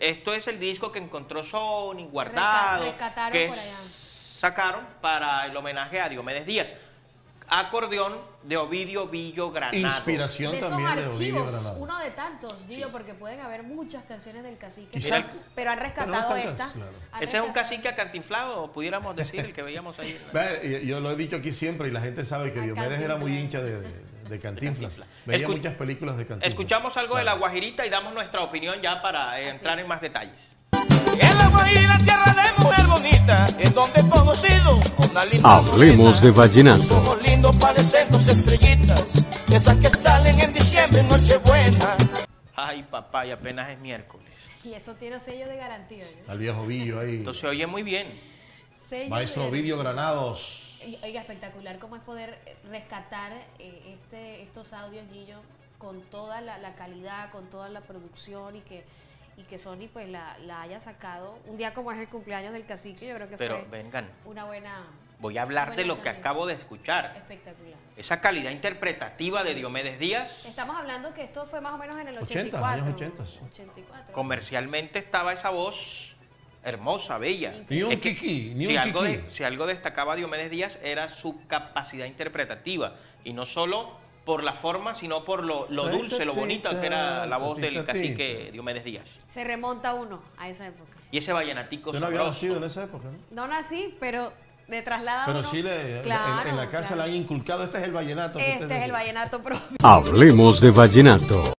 esto es el disco que encontró Sony guardado, rescataron que por allá. sacaron para el homenaje a Diomedes Díaz. Acordeón de Ovidio Villo Granado. Inspiración De esos también de Ovidio archivos, Granado. uno de tantos, Gillo, porque pueden haber muchas canciones del cacique, Quizás- pero han rescatado pero no esta. tantas, claro. Ese es un cacique acantinflado, pudiéramos decir, el que veíamos ahí. Yo lo he dicho aquí siempre y la gente sabe que A Diomedes era muy hincha Cantinflas. de Cantinflas. Cantinflas. Veía Escu- muchas películas de Cantinflas. Escuchamos algo de La Claro. Guajirita y damos nuestra opinión ya para entrar en más detalles. En La Guajira, tierra de mujer bonita, en donde he conocido una linda Hablemos de vallenato. Somos lindos, parecen dos estrellitas, esas que salen en diciembre en Nochebuena. Ay, papá, y apenas es miércoles. Y eso tiene sello de garantía. ¿no? Al viejo Villo ahí. Entonces se oye muy bien. Sello Maestro de Ovidio garantía. Granados. Oiga, espectacular cómo es poder rescatar estos audios, Gillo, con toda la calidad, con toda la producción y que Sony pues la haya sacado. Un día como es el cumpleaños del cacique, yo creo que Pero fue vengan, una buena... voy a hablar de Buena lo que salida. acabo de escuchar. Espectacular. Esa calidad interpretativa de Diomedes Díaz. Estamos hablando que esto fue más o menos en el 80, 84. años 80, sí. 84. Comercialmente estaba esa voz hermosa, bella. Ni un Es que kiki, ni si un algo kiki. si algo destacaba Diomedes Díaz era su capacidad interpretativa. Y no solo por la forma, sino por lo dulce, lo bonito que era la voz del cacique Diomedes Díaz. Se remonta uno a esa época. Y ese vallenatico Usted no había sabroso. nacido en esa época, ¿no? No nací, pero de traslada Pero uno. sí, Claro, en la casa claro. le han inculcado, este es el vallenato. que Este usted es el decía. vallenato propio. Hablemos de vallenato.